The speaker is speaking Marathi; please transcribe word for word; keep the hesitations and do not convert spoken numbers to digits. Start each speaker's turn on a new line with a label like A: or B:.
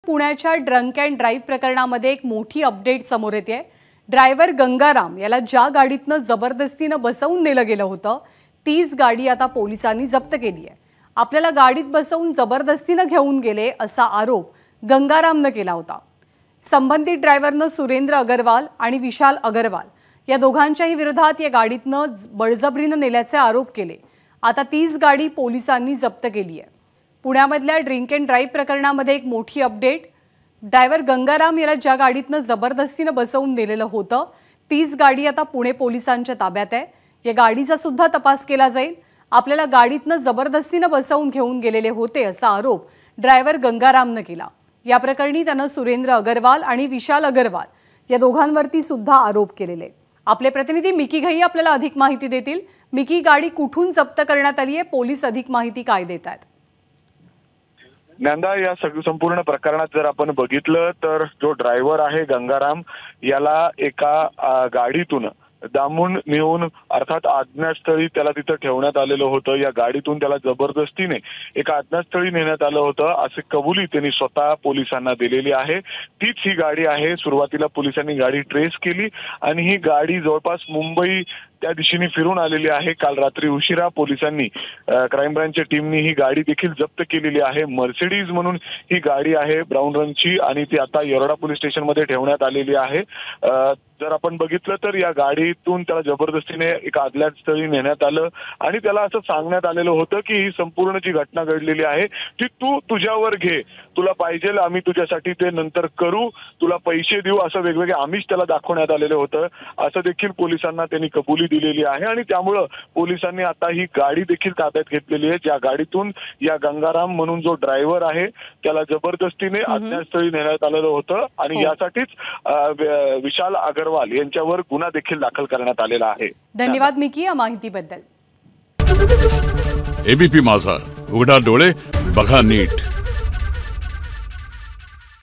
A: पुण्याच्या ड्रंक अँड ड्राईव्ह प्रकरणामध्ये एक मोठी अपडेट समोर येते। ड्रायव्हर गंगाराम याला ज्या गाडीतनं जबरदस्तीनं बसवून नेलं गेलं होतं तीच गाडी आता पोलिसांनी जप्त केली आहे। आपल्याला गाडीत बसवून जबरदस्तीनं घेऊन गेले असा आरोप गंगारामनं केला होता। संबंधित ड्रायव्हरनं सुरेंद्र अग्रवाल आणि विशाल अग्रवाल या दोघांच्याही विरोधात या गाडीतनं बळजबरीनं नेल्याचे आरोप केले। आता तीच गाडी पोलिसांनी जप्त केली आहे। पुण्यामधल्या ड्रिंक अँड ड्राईव्ह प्रकरणामध्ये एक मोठी अपडेट। ड्रायव्हर गंगाराम याला ज्या गाडीतनं जबरदस्तीनं बसवून नेलेलं होतं तीच गाडी आता पुणे पोलिसांच्या ताब्यात आहे। या गाडीचा सुद्धा तपास केला जाईल। आपल्याला गाडीतनं जबरदस्तीनं बसवून घेऊन गेलेले होते असा आरोप ड्रायव्हर गंगारामनं केला। या प्रकरणी त्यानं सुरेंद्र अग्रवाल आणि विशाल अग्रवाल या दोघांवरती सुद्धा आरोप केलेले। आपले प्रतिनिधी मिकी घई आपल्याला अधिक माहिती देतील। मिकी, गाडी कुठून जप्त करण्यात आली आहे, पोलीस अधिक माहिती काय देतात?
B: नंदा, या संपूर्ण प्रकरणात जर आपण बघितलं तर जो ड्रायव्हर आहे गंगाराम याला एका गाडीतून दामून नेऊन अर्थात अज्ञातस्थळी त्याला तिथं ठेवण्यात आलेलं होतं। या गाडीतून त्याला जबरदस्तीने एका अज्ञातस्थळी नेण्यात आलं होतं असे कबुली त्यांनी स्वतः पोलिसांना दिलेली आहे। तीच ही गाडी आहे। सुरुवातीला पोलिसांनी गाडी ट्रेस केली आणि ही गाडी जवळपास मुंबई त्या दिशेने फिरून आलेली आहे। काल रात्री उशिरा पोलिसांनी क्राईम ब्रांचच्या टीमनी ही गाडी देखील जप्त केलेली आहे। मर्सिडीज म्हणून ही गाडी आहे ब्राऊन रंगची आणि ती आता येरवडा पोलीस स्टेशनमध्ये ठेवण्यात आलेली आहे। जर आपण बघितलं तर या गाडीतून त्याला जबरदस्तीने एका अज्ञात स्थळी नेण्यात आलं आणि त्याला असं सांगण्यात आलेलं होतं की ही संपूर्ण जी घटना घडलेली आहे ती तू तुझ्यावर घे, तुला पाहिजे आम्ही तुझ्यासाठी ते नंतर करू, तुला पैसे देऊ, असं वेगवेगळे आमिष त्याला दाखवण्यात आलेलं होतं। असं देखील पोलिसांना त्यांनी कबुली दिलेली आहे आणि त्यामुळं पोलिसांनी आता ही गाडी देखील ताब्यात घेतलेली आहे। ज्या गाडीतून या गंगाराम म्हणून जो ड्रायव्हर आहे त्याला जबरदस्तीने अज्ञात स्थळी नेण्यात आलेलं होतं आणि यासाठीच विशाल अग्रवाल यांच्यावर गुन्हा देखील दाखल करण्यात आलेला आहे।
A: धन्यवाद मिकी या माहितीबद्दल।
C: एबीपी माझा, उघडा डोळे बघा नीट।